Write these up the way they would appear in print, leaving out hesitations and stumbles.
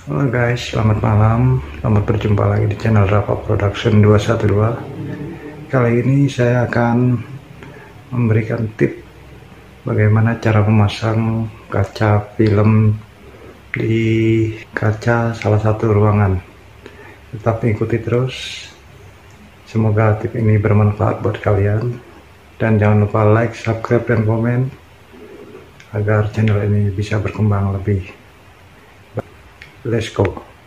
Halo guys, selamat malam. Selamat berjumpa lagi di channel Rafa Production 212. Kali ini saya akan memberikan tip bagaimana cara memasang kaca film di kaca salah satu ruangan. Tetap ikuti terus. Semoga tip ini bermanfaat buat kalian. Dan jangan lupa like, subscribe, dan komen agar channel ini bisa berkembang lebih. Let's go.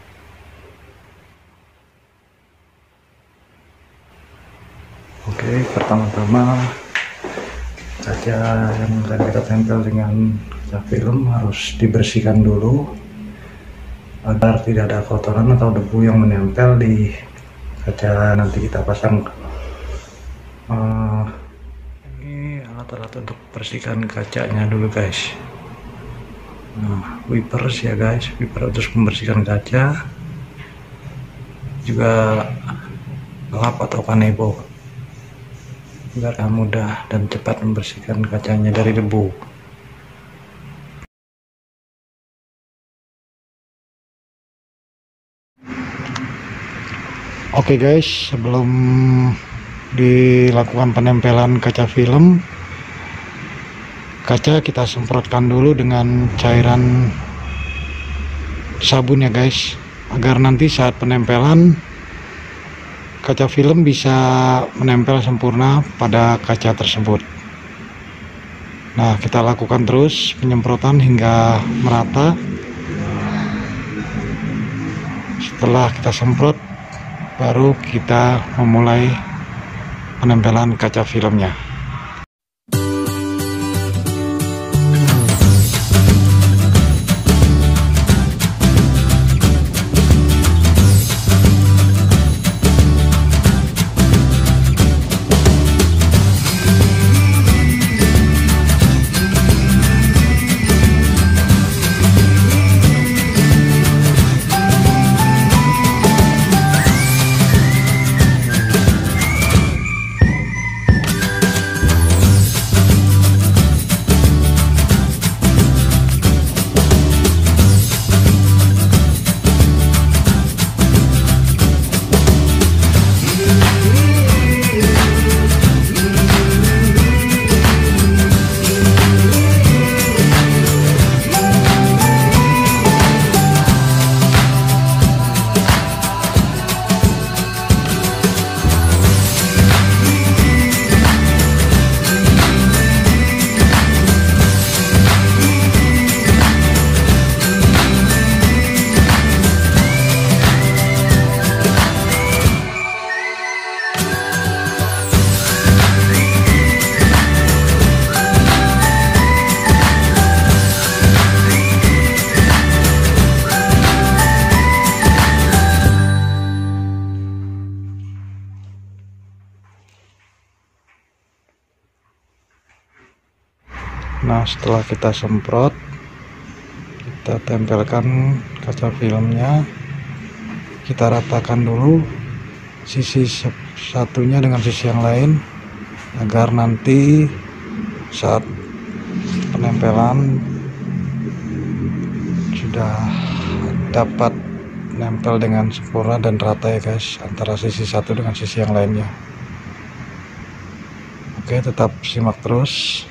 Oke, pertama-tama kaca yang tadi kita tempel dengan kaca film harus dibersihkan dulu agar tidak ada kotoran atau debu yang menempel di kaca nanti kita pasang. Ini alat-alat untuk bersihkan kacanya dulu guys. Nah, wipers ya guys, wiper untuk membersihkan kaca, juga lap atau kanebo agar mudah dan cepat membersihkan kacanya dari debu. Oke guys, sebelum dilakukan penempelan kaca film, kaca kita semprotkan dulu dengan cairan sabun ya guys, agar nanti saat penempelan kaca film bisa menempel sempurna pada kaca tersebut. Nah, kita lakukan terus penyemprotan hingga merata. Setelah kita semprot, baru kita memulai penempelan kaca filmnya. Nah, setelah kita semprot, kita tempelkan kaca filmnya, kita ratakan dulu sisi satunya dengan sisi yang lain agar nanti saat penempelan sudah dapat nempel dengan sempurna dan rata ya guys, antara sisi satu dengan sisi yang lainnya. Oke, tetap simak terus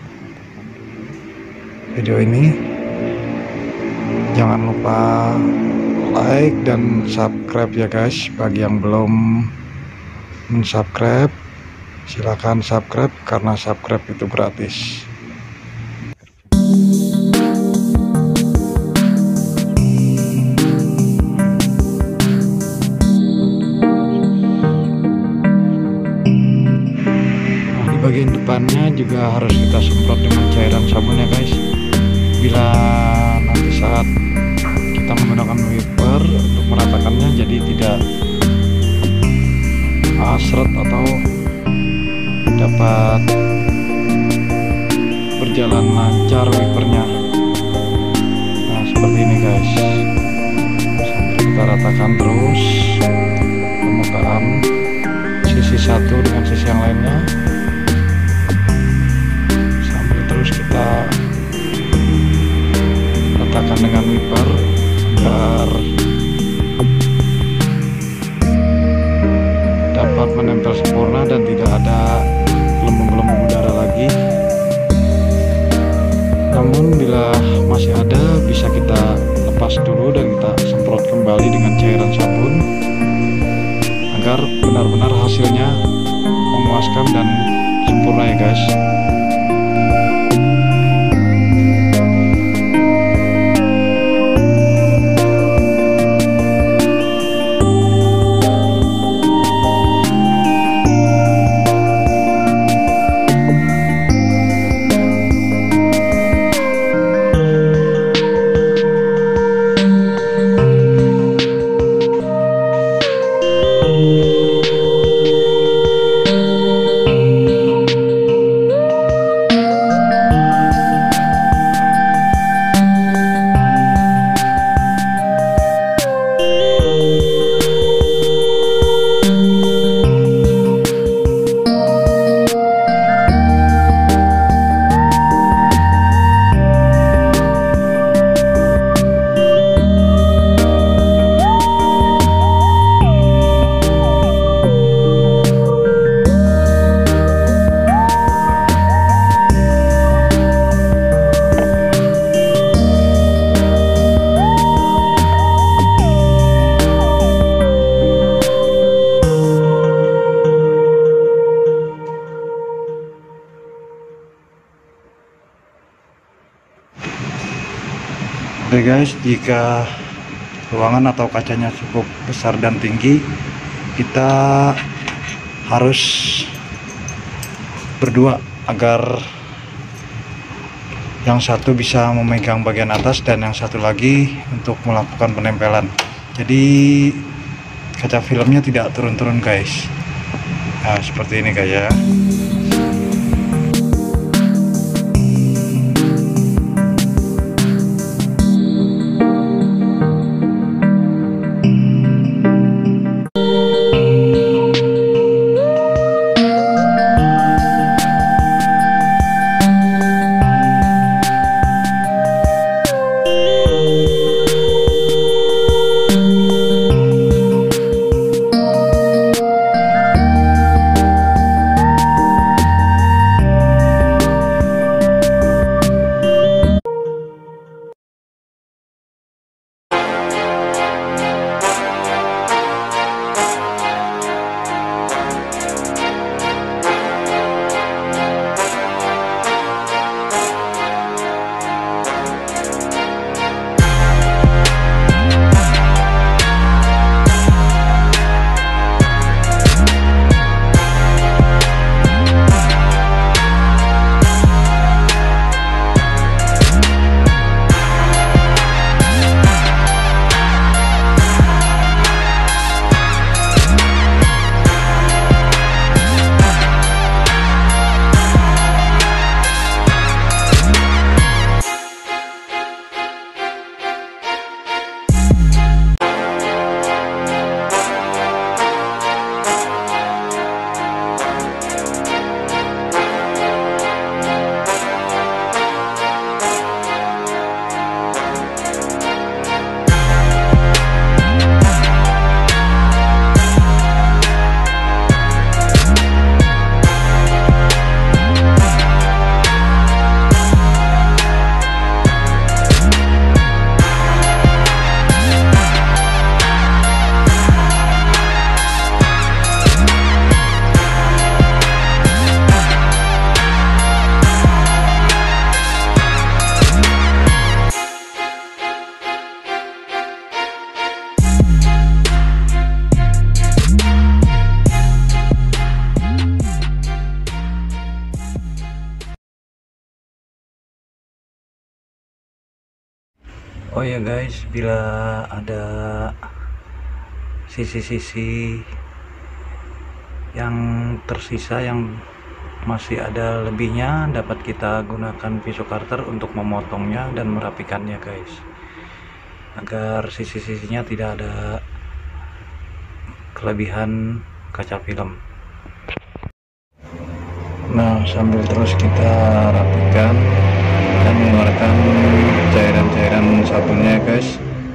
video ini. Jangan lupa like dan subscribe ya guys. Bagi yang belum subscribe, silahkan subscribe karena subscribe itu gratis. Nah, di bagian depannya juga harus kita semprot dengan cairan sabun ya guys. Bila nanti saat kita menggunakan wiper untuk meratakannya, jadi tidak seret atau dapat berjalan lancar wipernya. Nah, seperti ini guys, sampai kita ratakan terus permukaan sisi satu dengan sisi yang lainnya, sampai terus kita ratakan dengan wiper agar dulu dan kita semprot kembali dengan cairan sabun agar benar-benar hasilnya memuaskan dan sempurna ya guys. Oke guys, jika ruangan atau kacanya cukup besar dan tinggi, kita harus berdua agar yang satu bisa memegang bagian atas dan yang satu lagi untuk melakukan penempelan. Jadi kaca filmnya tidak turun-turun guys. Nah, seperti ini guys ya. Oh ya guys, bila ada sisi-sisi yang tersisa yang masih ada lebihnya, dapat kita gunakan pisau cutter untuk memotongnya dan merapikannya guys, agar sisi-sisinya tidak ada kelebihan kaca film. Nah, sambil terus kita rapikan dan mengeluarkan cairan-cairan sabunnya guys,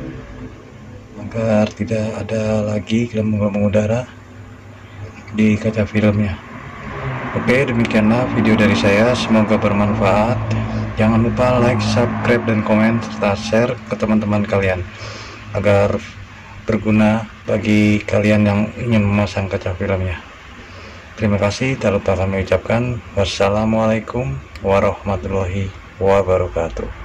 agar tidak ada lagi gelembung-gelembung udara di kaca filmnya. Oke, demikianlah video dari saya, semoga bermanfaat. Jangan lupa like, subscribe, dan komen serta share ke teman-teman kalian agar berguna bagi kalian yang ingin memasang kaca filmnya. Terima kasih. Tak lupa kami ucapkan wassalamualaikum warahmatullahi wabarakatuh.